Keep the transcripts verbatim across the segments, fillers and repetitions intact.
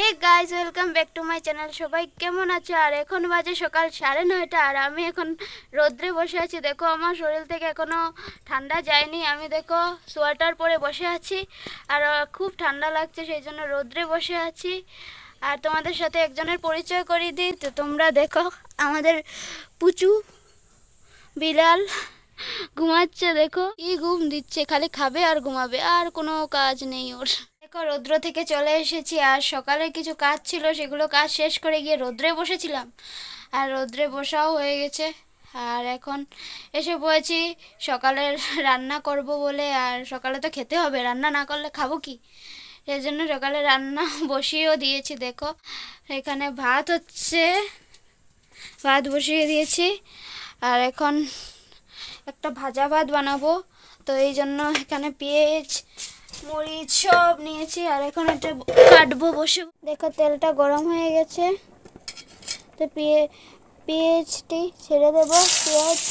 Guys, welcome back to my channel. সবাই কেমন আছো? আর এখন বাজে সকাল সাড়ে নয়টা, আর আমি এখন রোদ্রে বসে আছি। দেখো আমার শরীর থেকে এখনও ঠান্ডা যায়নি। আমি দেখো সোয়েটার পরে বসে আছি, আর খুব ঠান্ডা লাগছে, সেই জন্য রোদ্রে বসে আছি। আর তোমাদের সাথে একজনের পরিচয় করিয়ে দিই। তো তোমরা দেখো, আমাদের পুচু বিলাল ঘুমাচ্ছে। দেখো কি ঘুম দিচ্ছে, খালি খাবে আর ঘুমাবে, আর কোনো কাজ নেই ওর। দেখো রৌদ্র থেকে চলে এসেছি, আর সকালে কিছু কাজ ছিল, সেগুলো কাজ শেষ করে গিয়ে রৌদ্রে বসেছিলাম, আর রৌদ্রে বসাও হয়ে গেছে। আর এখন এসে পড়েছি সকালের রান্না করব বলে। আর সকালে তো খেতে হবে, রান্না না করলে খাবো কি? সেই জন্য সকালে রান্না বসিয়েও দিয়েছি। দেখো এখানে ভাত হচ্ছে, ভাত বসিয়ে দিয়েছি। আর এখন একটা ভাজা ভাত বানাবো, তো এই জন্য এখানে পেঁয়াজ মরিচ সব নিয়েছি, আর এখন এটা কাটবো বসে। দেখো তেলটা গরম হয়ে গেছে, তো পেঁয়াজ পেঁয়াজটি ছেড়ে দেবো। পেঁয়াজ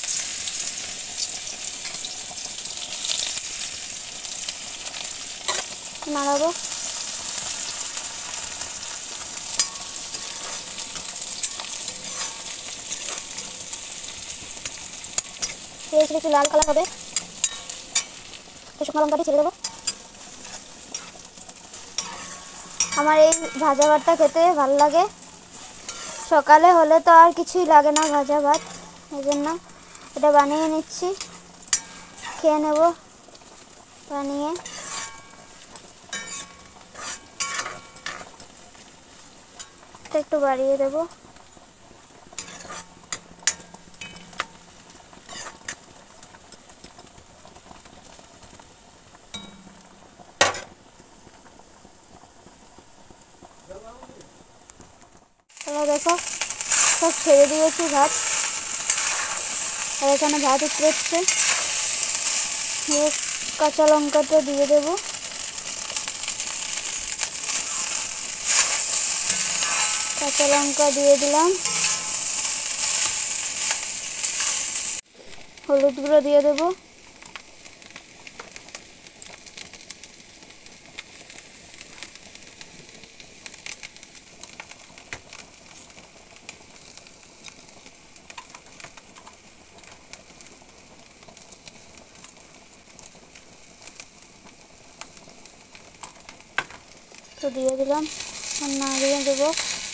নাড়াবো। পেঁয়াজটা একটু লাল কালার হবে, শুকনো লঙ্কাটি ছেড়ে দেবো। আমার এই ভাজা ভাতটা খেতে ভালো লাগে, সকালে হলে তো আর কিছুই লাগে না ভাজা ভাত, এই জন্য এটা বানিয়ে নিচ্ছি, খেয়ে নেব বানিয়ে। একটু বাড়িয়ে দেবো। তাহলে দেখো সব ছেড়ে দিয়েছি ভাত, আর এখানে ভাত উতরেছে। কাঁচা লঙ্কাটা দিয়ে দেব, কাঁচা লঙ্কা দিয়ে দিলাম, হলুদ গুঁড়ো দিয়ে দেবো, তো দিয়ে দিলাম, আর নাড়িয়ে দেবো।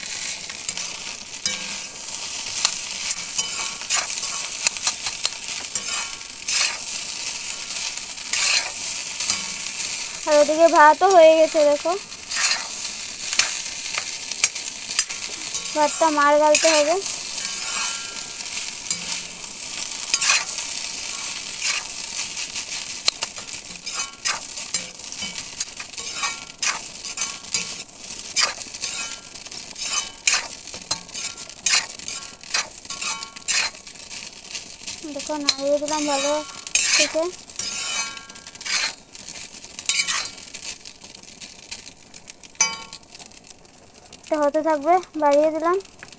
আর ওদিকে ভাতও হয়ে গেছে। দেখো ভাতটা মার গালতে হবে। দেখো নাড়িয়ে দিলাম ভালো থেকে। হতে থাকবে, বাড়িয়ে দিলাম।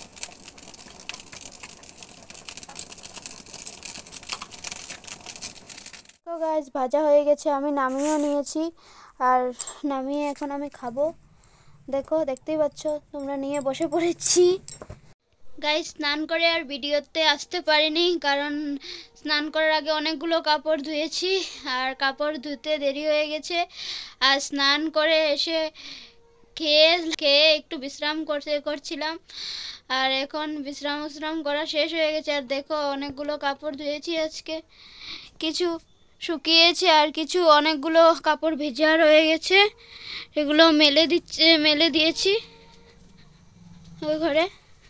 তো গাইস ভাজা হয়ে গেছে, আমি নামিয়েও নিয়েছি, আর নামিয়ে এখন আমি খাবো। দেখো দেখতেই পাচ্ছ তোমরা, নিয়ে বসে পড়েছি। গাইস স্নান করে আর ভিডিওতে আসতে পারিনি, কারণ স্নান করার আগে অনেকগুলো কাপড় ধুয়েছি, আর কাপড় ধুতে দেরি হয়ে গেছে। আর স্নান করে এসে খেয়ে খেয়ে একটু বিশ্রাম করতে করছিলাম, আর এখন বিশ্রাম বিশ্রাম করা শেষ হয়ে গেছে। আর দেখো অনেকগুলো কাপড় ধুয়েছি আজকে, কিছু শুকিয়েছে আর কিছু অনেকগুলো কাপড় ভেজা রয়ে গেছে, সেগুলো মেলে দিচ্ছে মেলে দিয়েছি ওই ঘরে।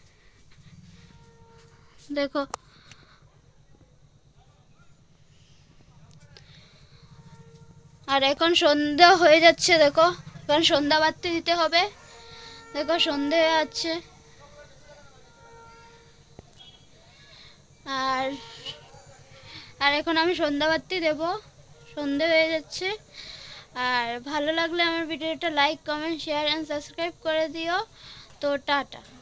দেখো আর এখন সন্ধ্যা হয়ে যাচ্ছে, দেখো এখন সন্ধ্যা বাতি দিতে হবে। দেখো সন্ধে হয়ে যাচ্ছে, আর আর এখন আমি সন্ধ্যা বাতি দেবো, সন্ধে হয়ে যাচ্ছে। আর ভালো লাগলে আমার ভিডিওটা like comment share and subscribe করে দিও। তো টাটা।